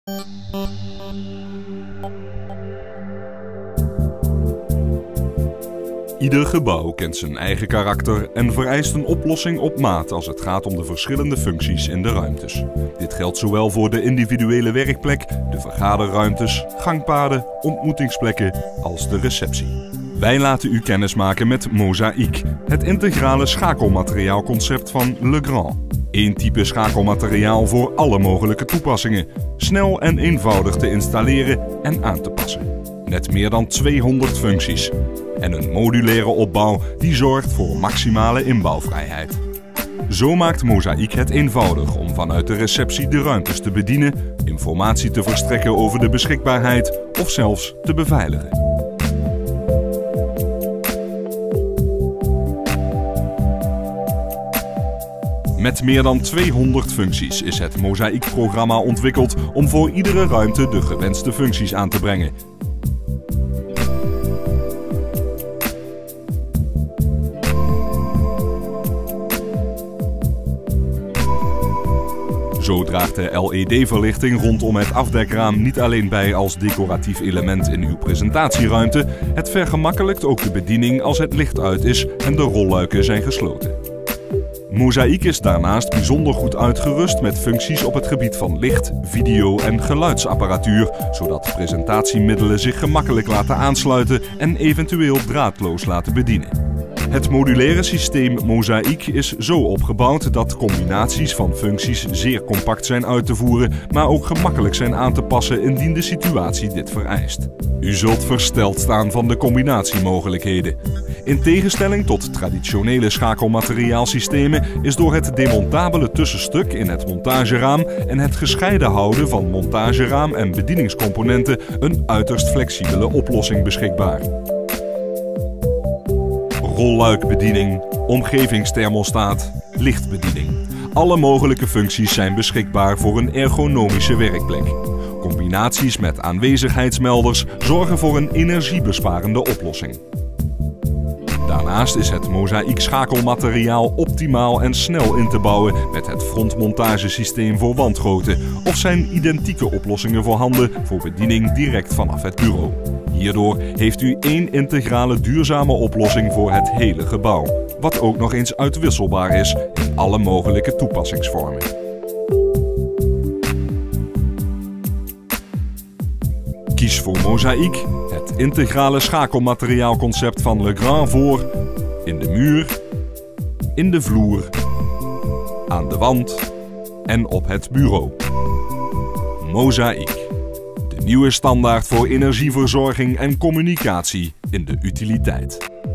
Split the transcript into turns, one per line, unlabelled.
Ieder gebouw kent zijn eigen karakter en vereist een oplossing op maat als het gaat om de verschillende functies in de ruimtes. Dit geldt zowel voor de individuele werkplek, de vergaderruimtes, gangpaden, ontmoetingsplekken als de receptie. Wij laten u kennismaken met Mozaïek, het integrale schakelmateriaalconcept van Legrand. Eén type schakelmateriaal voor alle mogelijke toepassingen, snel en eenvoudig te installeren en aan te passen. Met meer dan 200 functies en een modulaire opbouw die zorgt voor maximale inbouwvrijheid. Zo maakt Mozaïek het eenvoudig om vanuit de receptie de ruimtes te bedienen, informatie te verstrekken over de beschikbaarheid of zelfs te beveiligen. Met meer dan 200 functies is het Mozaïek-programma ontwikkeld om voor iedere ruimte de gewenste functies aan te brengen. Zo draagt de LED-verlichting rondom het afdekraam niet alleen bij als decoratief element in uw presentatieruimte, het vergemakkelijkt ook de bediening als het licht uit is en de rolluiken zijn gesloten. Mozaïek is daarnaast bijzonder goed uitgerust met functies op het gebied van licht, video en geluidsapparatuur, zodat presentatiemiddelen zich gemakkelijk laten aansluiten en eventueel draadloos laten bedienen. Het modulaire systeem Mozaïek is zo opgebouwd dat combinaties van functies zeer compact zijn uit te voeren, maar ook gemakkelijk zijn aan te passen indien de situatie dit vereist. U zult versteld staan van de combinatiemogelijkheden. In tegenstelling tot traditionele schakelmateriaalsystemen is door het demontabele tussenstuk in het montageraam en het gescheiden houden van montageraam en bedieningscomponenten een uiterst flexibele oplossing beschikbaar. Rolluikbediening, omgevingsthermostaat, lichtbediening. Alle mogelijke functies zijn beschikbaar voor een ergonomische werkplek. Combinaties met aanwezigheidsmelders zorgen voor een energiebesparende oplossing. Daarnaast is het Mozaïek schakelmateriaal optimaal en snel in te bouwen met het frontmontagesysteem voor wandgrootte of zijn identieke oplossingen voorhanden voor bediening direct vanaf het bureau. Hierdoor heeft u één integrale duurzame oplossing voor het hele gebouw, wat ook nog eens uitwisselbaar is in alle mogelijke toepassingsvormen. Kies voor Mozaïek, het integrale schakelmateriaalconcept van Legrand voor in de muur, in de vloer, aan de wand en op het bureau. Mozaïek, de nieuwe standaard voor energieverzorging en communicatie in de utiliteit.